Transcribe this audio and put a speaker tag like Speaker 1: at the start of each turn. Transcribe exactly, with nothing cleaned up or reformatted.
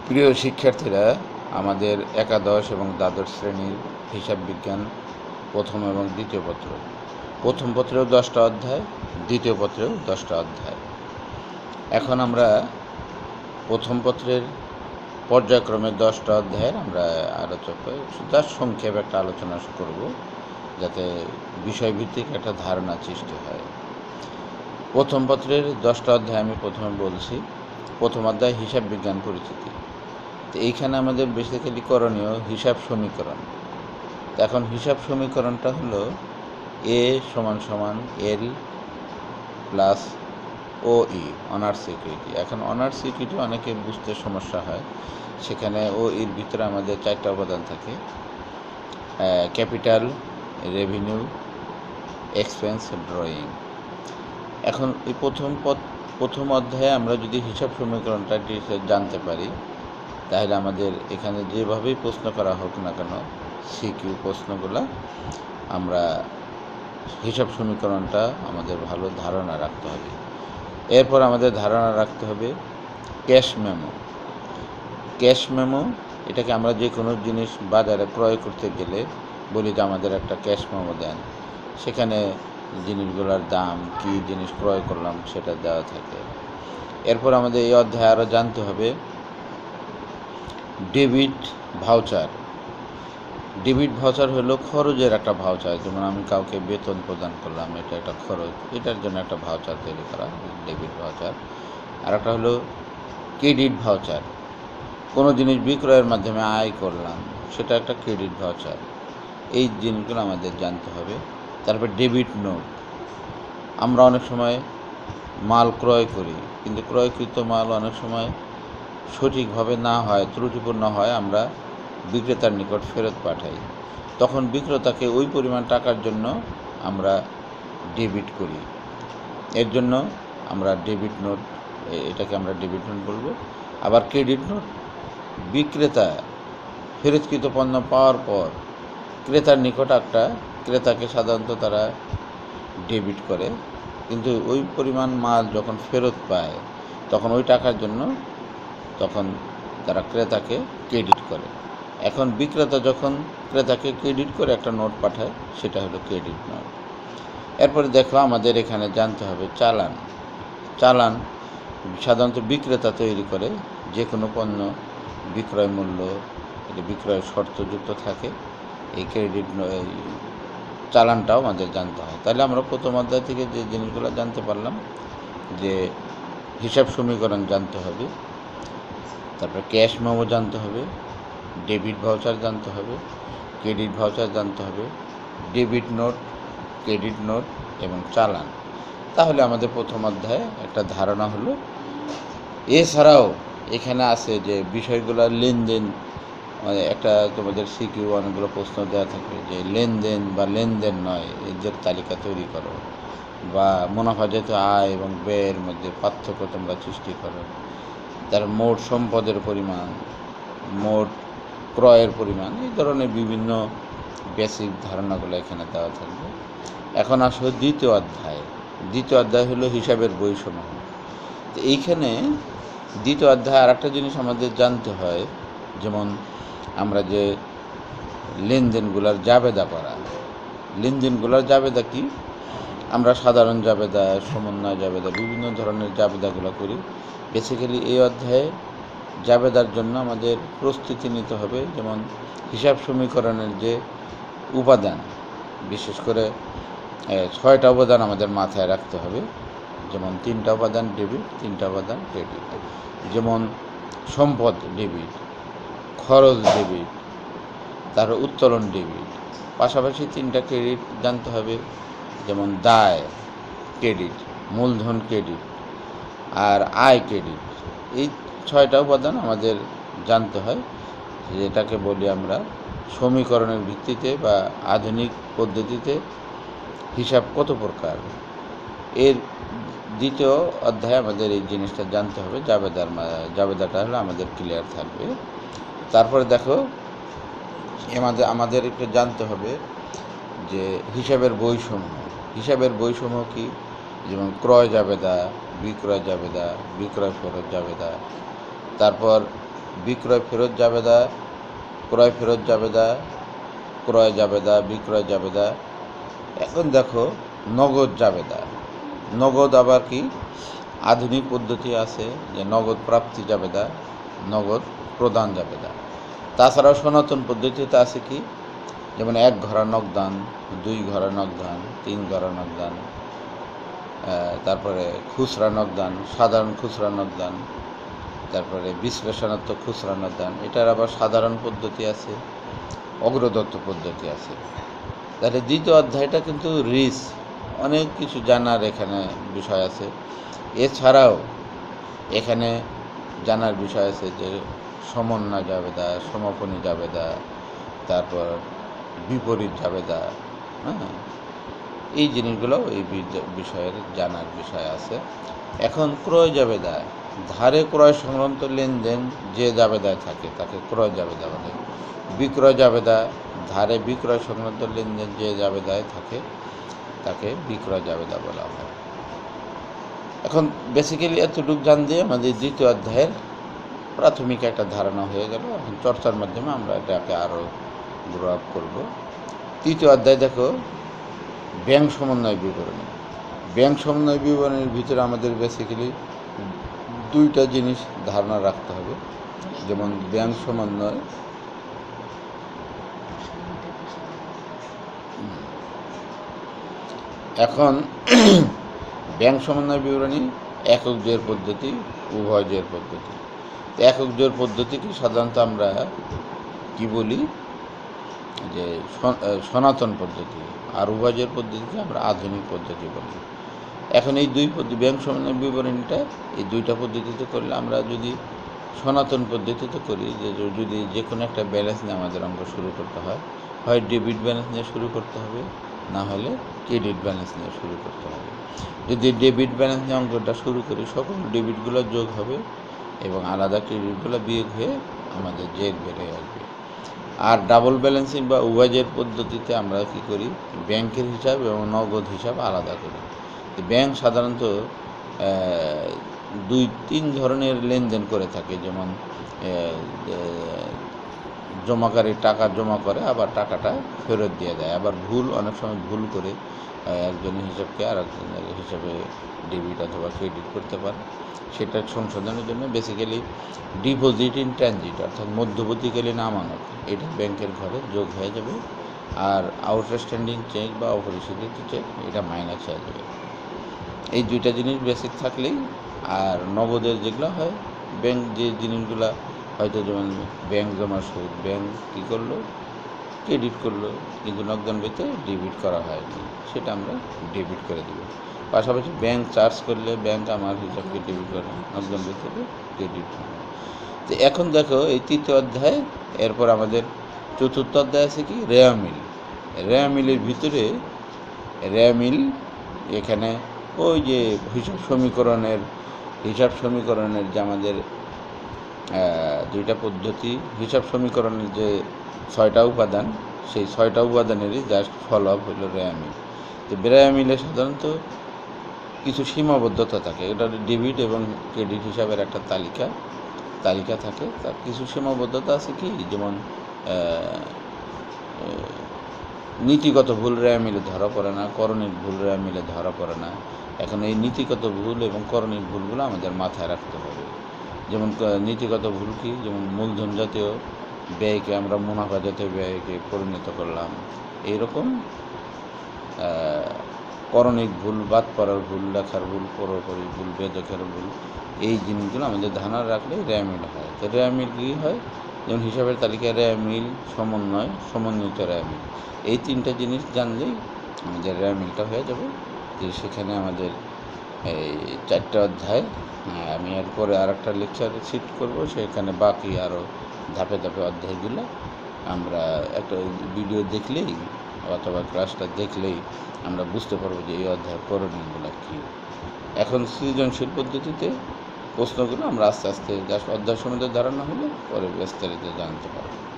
Speaker 1: প্রিয় শিক্ষার্থীরা, আমাদের একাদশ এবং দ্বাদশ শ্রেণীর হিসাব বিজ্ঞান প্রথম এবং দ্বিতীয় পত্র, প্রথম পত্রেও দশটা অধ্যায়, দ্বিতীয় পত্রেও দশটা অধ্যায়। এখন আমরা প্রথম পত্রের পর্যায়ক্রমে দশটা অধ্যায়ের আমরা আলোচনা তার সংক্ষেপ একটা আলোচনা করব, যাতে বিষয়ভিত্তিক একটা ধারণা সৃষ্টি হয়। প্রথম পত্রের দশটা অধ্যায় আমি প্রথমে বলছি। প্রথম অধ্যায় হিসাব বিজ্ঞান পরিচিতি। তো এইখানে আমাদের বেসিক্যালি করণীয় হিসাব সমীকরণ। তো এখন হিসাব সমীকরণটা হলো এ সমান সমান L plus O E, owners equity. এখন অনার্স ইকুইটি অনেকে বুঝতে সমস্যা হয়। সেখানে ও ইর ভিতরে আমাদের চারটা উপাদান থাকে: ক্যাপিটাল, রেভিনিউ, এক্সপেন্স, ড্রয়িং। এখন এই প্রথম পদ প্রথম অধ্যায়ে আমরা যদি হিসাব সমীকরণটা জানতে পারি, তাহলে আমাদের এখানে যেভাবেই প্রশ্ন করা হোক না কেন, সিকিউ প্রশ্নগুলো আমরা হিসাব সমীকরণটা আমাদের ভালো ধারণা রাখতে হবে। এরপর আমাদের ধারণা রাখতে হবে ক্যাশ মেমো। ক্যাশ মেমো এটাকে আমরা যে কোনো জিনিস বাজারে ক্রয় করতে গেলে বলি যে আমাদের একটা ক্যাশ মেমো দেন। সেখানে জিনিসগুলোর দাম, কি জিনিস ক্রয় করলাম সেটা দেওয়া থাকে। এরপর আমাদের এই অধ্যায়ে আরও জানতে হবে ডেবিট ভাউচার। ডেবিট ভাউচার হলো খরচের একটা ভাউচার। যেমন আমি কাউকে বেতন প্রদান করলাম, এটা একটা খরচ, এটার জন্য একটা ভাউচার তৈরি করা, ডেবিট ভাউচার। আর একটা হলো ক্রেডিট ভাউচার। কোনো জিনিস বিক্রয়ের মাধ্যমে আয় করলাম, সেটা একটা ক্রেডিট ভাউচার। এই জিনিসগুলো আমাদের জানতে হবে। তারপর ডেবিট নোট। আমরা অনেক সময় মাল ক্রয় করি, কিন্তু ক্রয়কৃত মাল অনেক সময় সঠিকভাবে না হয়, ত্রুটিপূর্ণ হয়, আমরা বিক্রেতার নিকট ফেরত পাঠাই। তখন বিক্রেতাকে ওই পরিমাণ টাকার জন্য আমরা ডেবিট করি। এর জন্য আমরা ডেবিট নোট, এটাকে আমরা ডেবিট নোট বলবো। আবার ক্রেডিট নোট, বিক্রেতা ফেরতকৃত পণ্য পাওয়ার পর ক্রেতার নিকট একটা, ক্রেতাকে সাধারণত তারা ডেবিট করে, কিন্তু ওই পরিমাণ মাল যখন ফেরত পায় তখন ওই টাকার জন্য তখন তারা ক্রেতাকে ক্রেডিট করে। এখন বিক্রেতা যখন ক্রেতাকে ক্রেডিট করে একটা নোট পাঠায়, সেটা হলো ক্রেডিট নোট। এরপরে দেখো আমাদের এখানে জানতে হবে চালান। চালান সাধারণত বিক্রেতা তৈরি করে। যে কোনো পণ্য বিক্রয় মূল্য, এটা বিক্রয় শর্তযুক্ত থাকে। এই ক্রেডিট চালানটাও আমাদের জানতে হয়। তাহলে আমরা প্রথম অধ্যায় থেকে যে জিনিসগুলো জানতে পারলাম, যে হিসাব সমীকরণ জানতে হবে, তারপরে ক্যাশ মেমো জানতে হবে, ডেবিট ভাউচার জানতে হবে, ক্রেডিট ভাউচার জানতে হবে, ডেবিট নোট, ক্রেডিট নোট এবং চালান। তাহলে আমাদের প্রথম অধ্যায়ে একটা ধারণা হলো। এছাড়াও এখানে আছে যে বিষয়গুলো লেনদেন, একটা তোমাদের সিকিউ অনেকগুলো প্রশ্ন দেওয়া থাকবে যে লেনদেন বা লেনদেন নয় এদের তালিকা তৈরি করো, বা মুনাফা যেহেতু আয় এবং ব্যয়ের মধ্যে পার্থক্য তোমরা সৃষ্টি করো। তার মোট সম্পদের পরিমাণ, মোট ক্রয়ের পরিমাণ, এই ধরনের বিভিন্ন বেসিক ধারণাগুলো এখানে দেওয়া থাকবে। এখন আসো দ্বিতীয় অধ্যায়। দ্বিতীয় অধ্যায় হলো হিসাবের বৈষম্য। তো এইখানে দ্বিতীয় অধ্যায় আর একটা জিনিস আমাদের জানতে হয়, যেমন আমরা যে লেনদেনগুলোর জাবেদা করা, লেনদেনগুলোর জাবেদা কি? আমরা সাধারণ জাবেদা, সমন্বয় জাবেদা, বিভিন্ন ধরনের জাবেদাগুলো করি। বেসিক্যালি এই অধ্যায়ে জাবেদার জন্য আমাদের প্রস্তুতি নিতে হবে। যেমন হিসাব সমীকরণের যে উপাদান, বিশেষ করে ছয়টা উপাদান আমাদের মাথায় রাখতে হবে। যেমন তিনটা উপাদান ডেবিট, তিনটা উপাদান ক্রেডিট। যেমন সম্পদ ডেবিট, খরচ ডেবিট, তার উত্তোলন ডেবিট। পাশাপাশি তিনটা ক্রেডিট জানতে হবে, যেমন দায় ক্রেডিট, মূলধন ক্রেডিট আর আয় ক্রেডিট। এই ছয়টা উপাদান আমাদের জানতে হয়, যেটাকে বলি আমরা সমীকরণের ভিত্তিতে বা আধুনিক পদ্ধতিতে হিসাব কত প্রকার। এর দ্বিতীয় অধ্যায়ে আমাদের এই জিনিসটা জানতে হবে। জাবেদার জাবেদাটা হলে আমাদের ক্লিয়ার থাকবে। তারপরে দেখো আমাদের আমাদের একটু জানতে হবে যে হিসাবের বৈষম্য। হিসাবের বৈষম্য কি? যেমন ক্রয় জাবেদা, বিক্রয় জাবেদা, বিক্রয় ফেরত জাবেদা, তারপর বিক্রয় ফেরত জাবেদা, ক্রয় ফেরত জাবেদা, ক্রয় জাবেদা, বিক্রয় জাবেদা। এখন দেখো নগদ জাবেদা। নগদ আবার কি আধুনিক পদ্ধতি আছে, যে নগদ প্রাপ্তি জাবেদা, নগদ প্রদান জাবেদা। তাছাড়াও সনাতন পদ্ধতিতে আছে কি, যেমন এক ঘরা নগদান, দুই ঘরা নগদান, তিন ঘরা নগদান, তারপরে খুচরা নগদান, সাধারণ খুচরা নগদান, তারপরে বিশ্লেষণাত্মক খুচরা নগদান। এটার আবার সাধারণ পদ্ধতি আছে, অগ্রদত্ত পদ্ধতি আছে। তাহলে দ্বিতীয় অধ্যায়টা কিন্তু রিচ, অনেক কিছু জানার এখানে বিষয় আছে। এছাড়াও এখানে জানার বিষয় আছে যে সমন্বয় জাবেদা, সমাপনী জাবেদা, তারপর বিপরীত জাবেদা। হ্যাঁ, এই জিনিসগুলো এই বিষয়ের জানার বিষয় আছে। এখন ক্রয় জাবেদা, ধারে ক্রয় সংক্রান্ত লেনদেন যে জাবেদায় থাকে তাকে ক্রয় জাবেদা বলে। বিক্রয় জাবেদা, ধারে বিক্রয় সংক্রান্ত লেনদেন যে জাবেদায় থাকে তাকে বিক্রয় জাবেদা বলা হয়। এখন বেসিক্যালি এতটুকু জান দিয়ে আমাদের দ্বিতীয় অধ্যায়ের প্রাথমিক একটা ধারণা হয়ে গেল। এখন চর্চার মাধ্যমে আমরা এটাকে আরও গ্রো আপ করব। তৃতীয় অধ্যায় দেখো ব্যাংক সমন্বয় বিবরণী। ব্যাংক সমন্বয় বিবরণীর ভিতরে আমাদের বেসিক্যালি দুইটা জিনিস ধারণা রাখতে হবে। যেমন ব্যাংক সমন্বয়, এখন ব্যাংক সমন্বয় বিবরণী একক জয়ের পদ্ধতি, উভয় জয়ের পদ্ধতি। একক জয়ের পদ্ধতিকে সাধারণত আমরা কি বলি, যে সনাতন পদ্ধতি, আর উভয় জয়ের পদ্ধতিকে আমরা আধুনিক পদ্ধতি বলি। এখন এই দুই পদ্ধতি ব্যাংক সমন্বয় বিবরণীটা এই দুইটা পদ্ধতিতে করলে, আমরা যদি সনাতন পদ্ধতিতে করি, যে যদি যে কোনো একটা ব্যালেন্স নিয়ে আমাদের অঙ্ক শুরু করতে হয়, হয় ডেবিট ব্যালেন্স নিয়ে শুরু করতে হবে, না হলে ক্রেডিট ব্যালেন্স নিয়ে শুরু করতে হবে। যদি ডেবিট ব্যালেন্স নিয়ে অঙ্কটা শুরু করি, সকল ডেবিটগুলো যোগ হবে এবং আলাদা ক্রেডিটগুলো বিয়োগ হয়ে আমাদের জের বেড়ে আসবে। আর ডাবল ব্যালেন্সিং বা উভয়ের পদ্ধতিতে আমরা কি করি, ব্যাংকের হিসাব এবং নগদ হিসাব আলাদা করি। ব্যাংক সাধারণত দুই তিন ধরনের লেনদেন করে থাকে, যেমন জমাকারী টাকা জমা করে, আবার টাকাটা ফেরত দিয়ে দেয়, আবার ভুল অনেক সময় ভুল করে একজনের হিসাবকে আর একজনের হিসাবে ডেবিট অথবা ক্রেডিট করতে পারে। সেটা সংশোধনের জন্য বেসিক্যালি ডিপোজিট ইন ট্রানজিট, অর্থাৎ মধ্যবর্তীকালীন আমানত, এটা ব্যাংকের ঘরে যোগ হয়ে যাবে। আর আউটস্ট্যান্ডিং চেক বা অপরিশোধিত চেক, এটা মাইনাস হয়ে যাবে। এই দুইটা জিনিস বেসিক থাকলেই, আর নগদের যেগুলো হয়, ব্যাংক যে জিনিসগুলো হয়তো, যেমন ব্যাংক জমা সুদ, ব্যাংক কী করলো, ক্রেডিট করলো, কিন্তু নগদান বেতে ডেবিট করা হয়নি, সেটা আমরা ডেবিট করে দেবো। পাশাপাশি ব্যাংক চার্জ করলে ব্যাংক আমার হিসাবকে ডেবিট করে, নগদান বেতে ক্রেডিট হবে। তো এখন দেখো এই তৃতীয় অধ্যায়, এরপর আমাদের চতুর্থ অধ্যায় আছে কি, রেয়া মিল। রেয়া মিলের ভিতরে রেয়া মিল, এখানে ওই যে হিসাব সমীকরণের হিসাব সমীকরণের যে আমাদের দুইটা পদ্ধতি, হিসাব সমীকরণের যে ছয়টা উপাদান, সেই ছয়টা উপাদানেরই জাস্ট ফলো আপ হলো রেয়া মিল। তো রেয়া মিলে সাধারণত কিছু সীমাবদ্ধতা থাকে। এটা ডেবিট এবং ক্রেডিট হিসাবের একটা তালিকা তালিকা থাকে, তার কিছু সীমাবদ্ধতা আছে কি, যেমন নীতিগত ভুল রেয়া মিলে ধরা পড়ে না, করণিক ভুল রেয়া মিলে ধরা পড়ে না। এখন এই নীতিগত ভুল এবং করণিক ভুলগুলো আমাদের মাথায় রাখতে হবে। যেমন নীতিগত ভুল কি, যেমন মূলধন জাতীয় ব্যয়কে আমরা মুনাফা জাতীয় ব্যয়কে পরিণত করলাম, এইরকম করণিক ভুল, বাদ পড়ার ভুল, লেখার ভুল, পুরোপুরি ভুল, বেদখের ভুল, এই জিনিসগুলো আমাদের ধারণা রাখলে রেয়া মিল হয়। তো রেয়া মিল কী হয়, যেমন হিসাবের তালিকায় রেয়া মিল, সমন্বয়, সমন্বিত রেয়া মিল, এই তিনটা জিনিস জানলেই আমাদের রেয়া মিলটা হয়ে যাবে। যে সেখানে আমাদের এই চারটা অধ্যায়, আমি এরপরে আর একটা লেকচার সিট করব, সেখানে বাকি আরও ধাপে ধাপে অধ্যায়গুলো আমরা একটা ভিডিও দেখলেই অথবা ক্লাসটা দেখলেই আমরা বুঝতে পারবো যে এই অধ্যায়ের করণীয়গুলো কী। এখন সৃজনশীল পদ্ধতিতে প্রশ্নগুলো আমরা আস্তে আস্তে জাস্ট অধ্যায় সম্বন্ধে ধারণা হলে পরে বিস্তারিত জানতে পারবো।